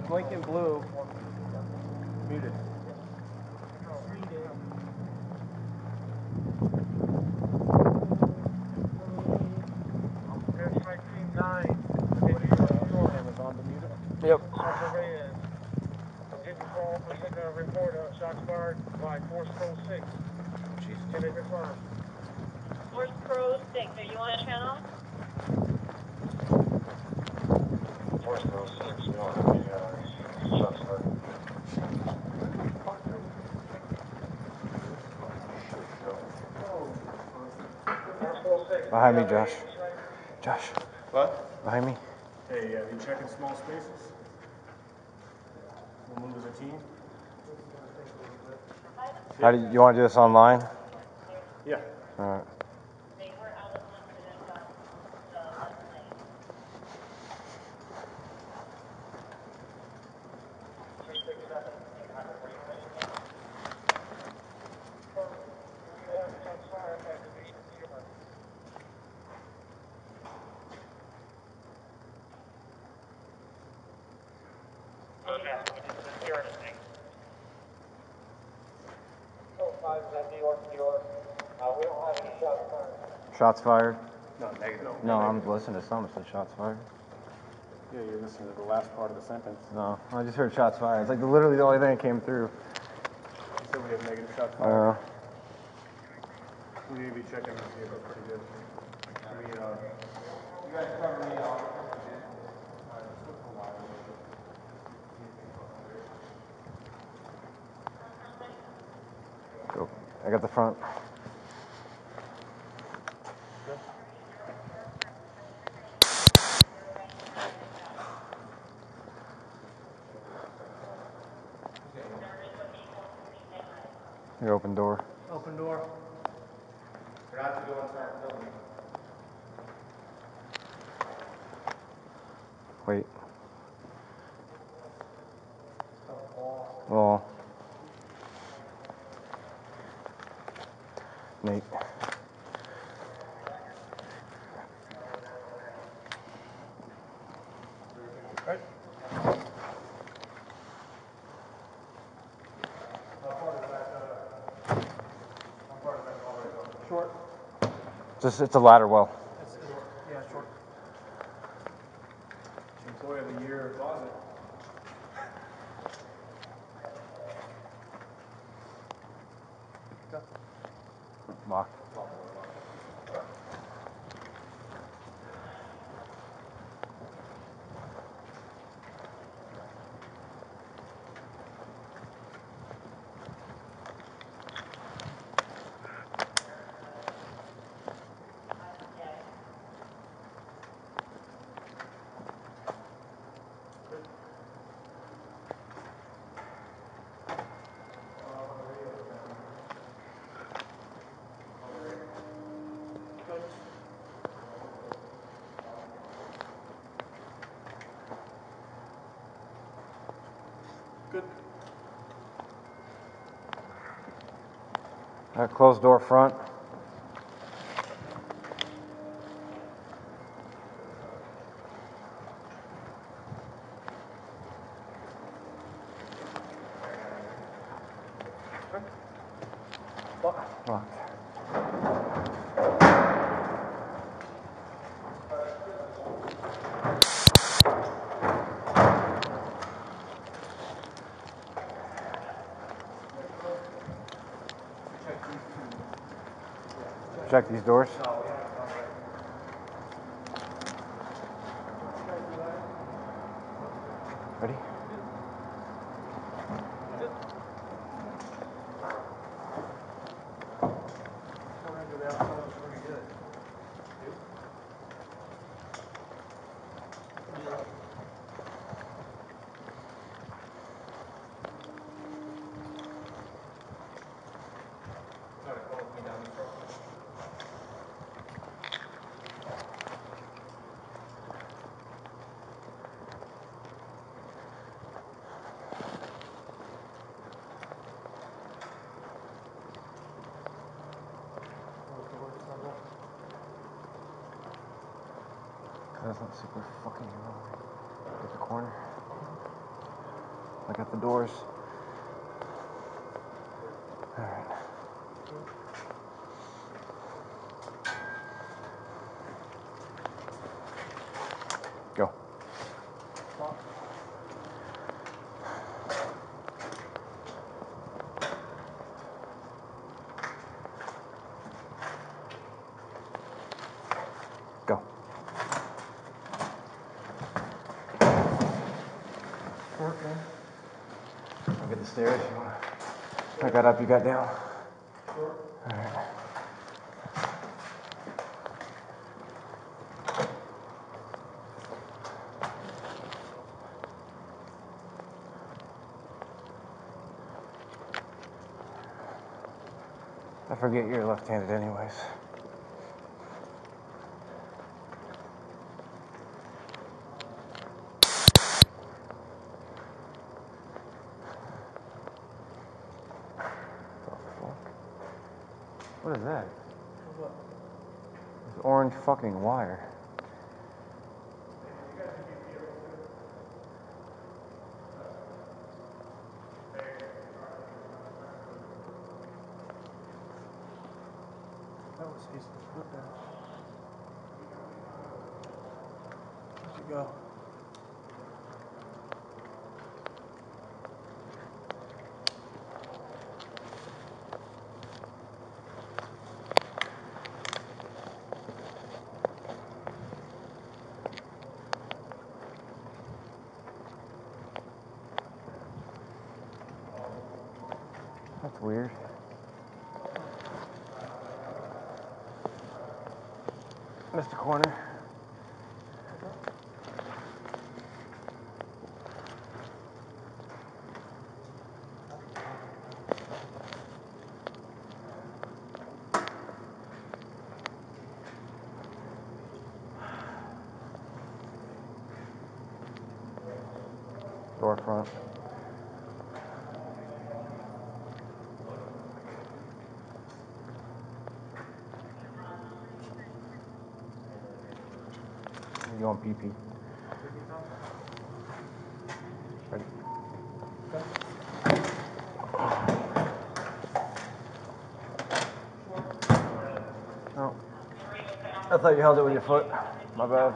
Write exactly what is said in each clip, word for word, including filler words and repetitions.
blinking blue. Muted. Amazon to mute it? Yep. Report of shots fired by Force Pro six. Can they confirm? Force Pro six, are you on a channel? Force Pro six, we don't have any uh, shots fired. Behind me, Josh. Josh. What? Behind me. Hey, uh, you checking small spaces? We'll move as a team. How do you, you want to do this online? Yeah. All right. They were out of line for them down the left lane. Shots fired? No, negative. No, I'm listening to something that said shots fired. Yeah, you're listening to the last part of the sentence. No, I just heard shots fired. It's like literally the only thing that came through. You said we have negative shots Uh, fired. We need to be checking this vehicle pretty good. I mean, uh, you guys cover me out. Go. I got the front. Your open door. Open door. You're not to go inside the building. Wait. Oh. Nate. Right. Short. Just it's a ladder well. It's, yeah, short. Employee of the year closet. Locked. Good. All right, closed door front. Locked. Check these doors. Ready? That's not super fucking low. At the corner. I got the doors. All right. Go. Go. Okay. I'll get the stairs. You wanna... I got up, you got down. Sure. All right. I forget you're left-handed anyways. What is that? What? This orange fucking wire. That was his foot there. Where'd you go? That's weird. Mister Corner. Door front. You on P P? Ready? Oh. I thought you held it with your foot. My bad.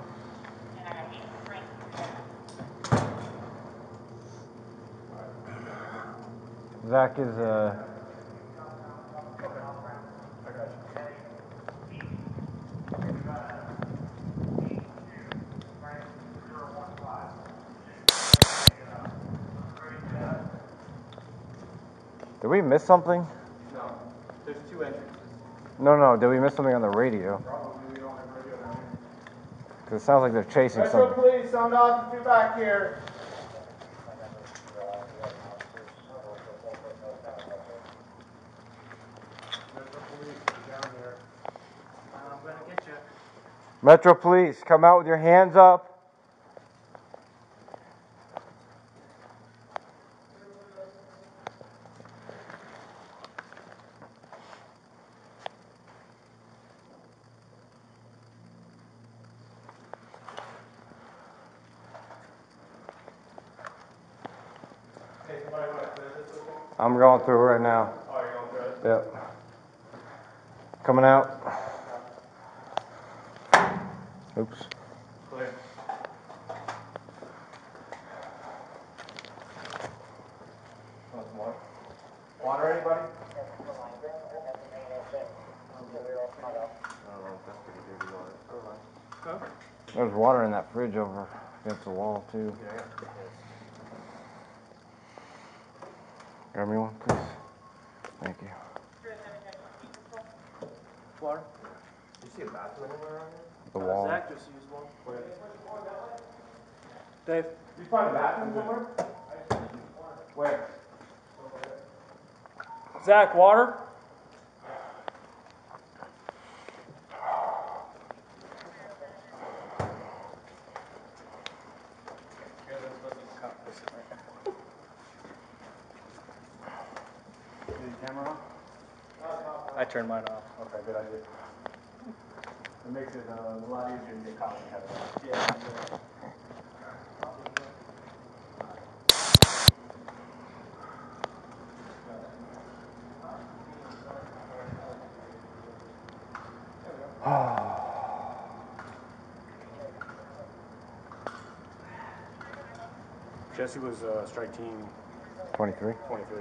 Zach is uh Did we miss something? No. There's two entrances. No, no. Did we miss something on the radio? Probably we don't have radio down here. Because it sounds like they're chasing Metro something. Police, sound off if you're back here. Metro Police, you're down here. I'm gonna get you. Metro Police, come out with your hands up. Hey, somebody want to clear this with me? I'm going through right now. Oh, you're going through it? Yep. Coming out. Oops. Clear. Want some water? Water, anybody? Huh? There's water in that fridge over against the wall too. Yeah. Grab me one, please. Thank you. Water? Do you see a bathroom anywhere around here? The wall. Zach just used one. Where? Dave, you find a bathroom somewhere? Where? Zach, water? Camera on? I turned mine off. Okay, good idea. It makes it uh, a lot easier to get caught when you have it on. Yeah. Jesse was uh, strike team twenty-three. twenty-three.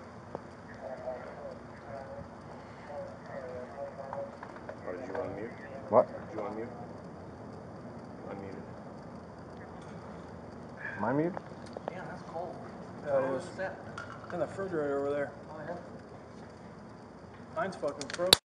Or did you unmute? What? Did you unmute? Unmuted. Am I muted? Yeah, that's cold. Yeah, it is. What's that? In the refrigerator over there. Oh, yeah. Mine's fucking frozen.